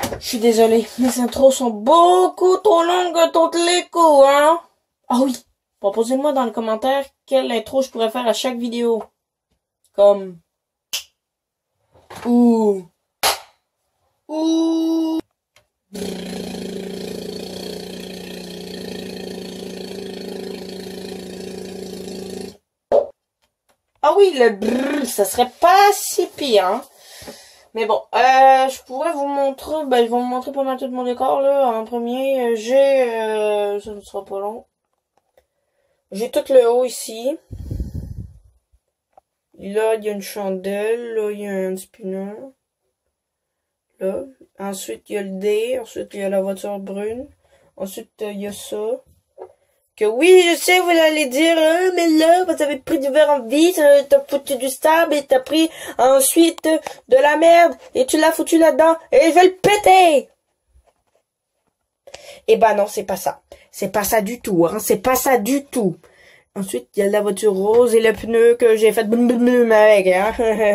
Je suis désolée, mes intros sont beaucoup trop longues que toutes les coups, hein? Ah oui, proposez-moi dans les commentaires quelle intro je pourrais faire à chaque vidéo. Comme... Ouh... Ah oui, le brrr, ça serait pas si pire, hein? Mais bon, je pourrais vous montrer, je vais vous montrer pas mal tout mon décor, là. En premier, ça ne sera pas long. J'ai tout le haut ici. Là, il y a une chandelle, là, il y a un spinner. Là. Ensuite, il y a le dé, ensuite, il y a la voiture brune. Ensuite, il y a ça. Que oui, je sais, vous allez dire, mais là, vous avez pris du verre en vis, t'as foutu du sable et t'as pris ensuite de la merde et tu l'as foutu là-dedans et je vais le péter! Eh ben non, c'est pas ça. C'est pas ça du tout, hein, c'est pas ça du tout. Ensuite, il y a la voiture rose et le pneu que j'ai fait boum boum boum avec, hein.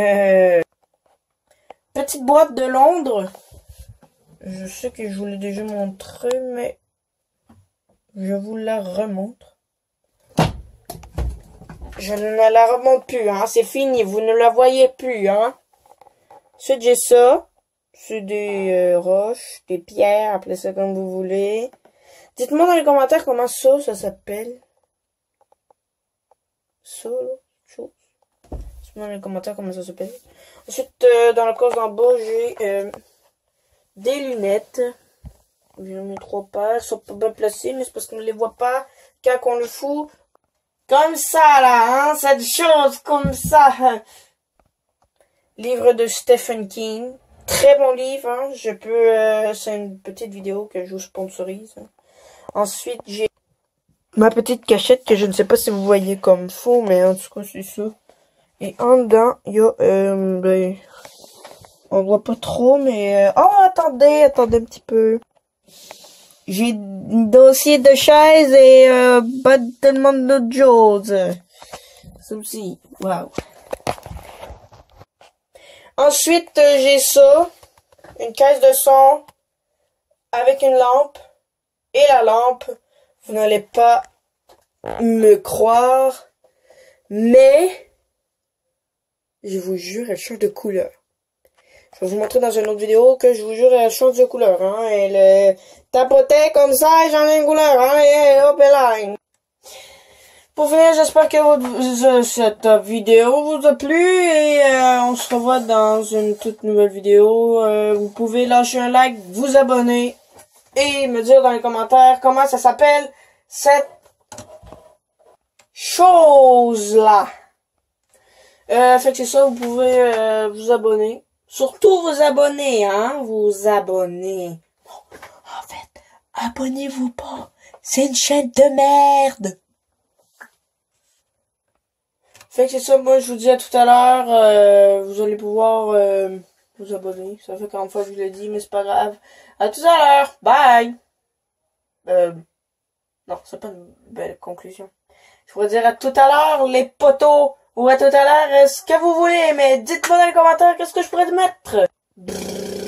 Petite boîte de Londres. Je sais que je vous l'ai déjà montré, mais je vous la remontre. Je ne la remonte plus, hein. C'est fini, vous ne la voyez plus, hein. Ensuite, j'ai ça. C'est des roches, des pierres, appelez ça comme vous voulez. Dites-moi dans les commentaires comment ça s'appelle. Ça, là, chose. Dites-moi dans les commentaires comment ça s'appelle. Ensuite, dans la case d'en bas, j'ai des lunettes. J'ai mis 3 paires. Elles sont pas bien placées, mais c'est parce qu'on ne les voit pas quand on le fout. Comme ça, là, hein, cette chose, comme ça. Livre de Stephen King. Très bon livre, hein. Je peux, c'est une petite vidéo que je vous sponsorise. Hein. Ensuite, j'ai ma petite cachette que je ne sais pas si vous voyez comme faux, mais en tout cas, c'est ça. Et en dedans, il y a, on voit pas trop, mais, oh, attendez un petit peu. J'ai un dossier de chaise et pas tellement d'autres choses. Ça aussi. Waouh. Ensuite, j'ai ça. Une caisse de son avec une lampe. Et la lampe, vous n'allez pas me croire, mais je vous jure, elle change de couleur. Je vais vous montrer dans une autre vidéo que je vous jure, elle change de couleur, hein. Elle tapotait comme ça, et j'en ai une couleur, hein. Et hop, et là. Pour finir, j'espère que cette vidéo vous a plu et on se revoit dans une toute nouvelle vidéo. Vous pouvez lâcher un like, vous abonner et me dire dans les commentaires comment ça s'appelle cette chose-là. Fait que c'est ça, vous pouvez vous abonner. Surtout vous abonner, hein, vous abonner. Bon, en fait, abonnez-vous pas. C'est une chaîne de merde. Fait que c'est ça, moi je vous dis à tout à l'heure, vous allez pouvoir vous abonner. Ça fait 40 fois que je l'ai dit, mais c'est pas grave. À tout à l'heure, bye! Non, c'est pas une belle conclusion. Je pourrais dire à tout à l'heure, les potos, ou à tout à l'heure, ce que vous voulez, mais dites-moi dans les commentaires qu'est-ce que je pourrais te mettre.